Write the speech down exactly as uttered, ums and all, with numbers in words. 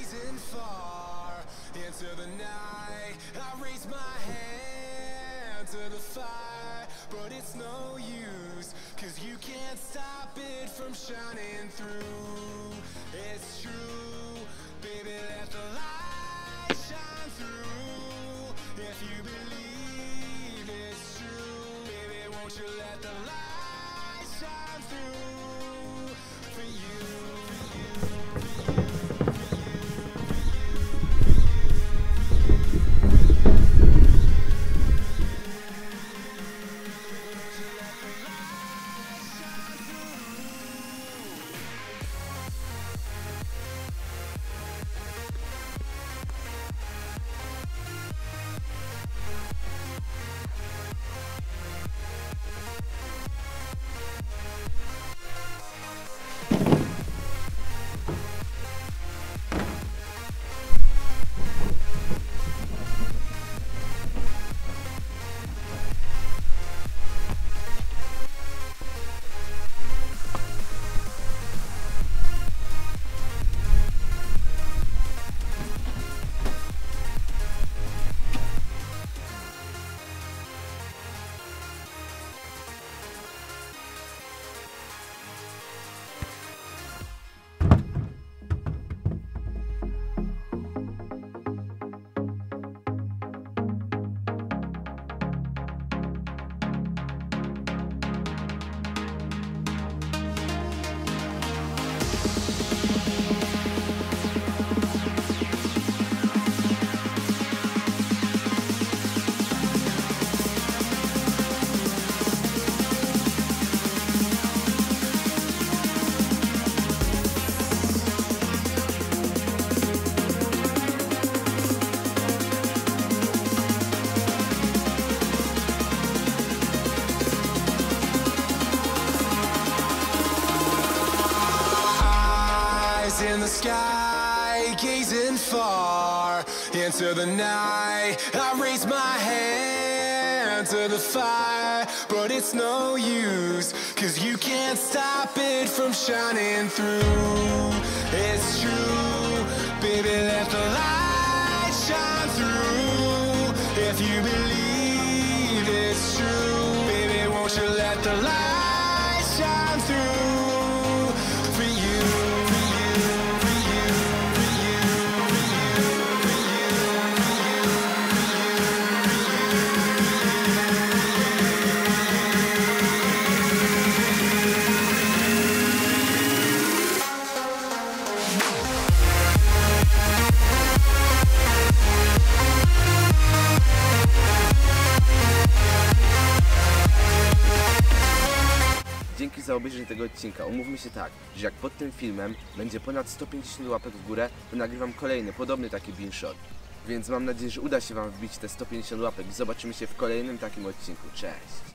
gazing far into the night. I raise my hand to the fire, but it's no use, cause you can't stop it from shining through. It's true, baby, let the light shine through. If you believe it's true, baby, won't you let the light shine through for you, for you, for you. In the sky, gazing far into the night. I raise my hand to the fire, but it's no use, cause you can't stop it from shining through. It's true, baby, let the light shine through. If you believe it's true, baby, won't you let the light shine through for you. Dzięki za obejrzenie tego odcinka. Umówmy się tak, że jak pod tym filmem będzie ponad sto pięćdziesiąt łapek w górę, to nagrywam kolejny, podobny taki binge shot. Więc mam nadzieję, że uda się wam wbić te sto pięćdziesiąt łapek i zobaczymy się w kolejnym takim odcinku. Cześć!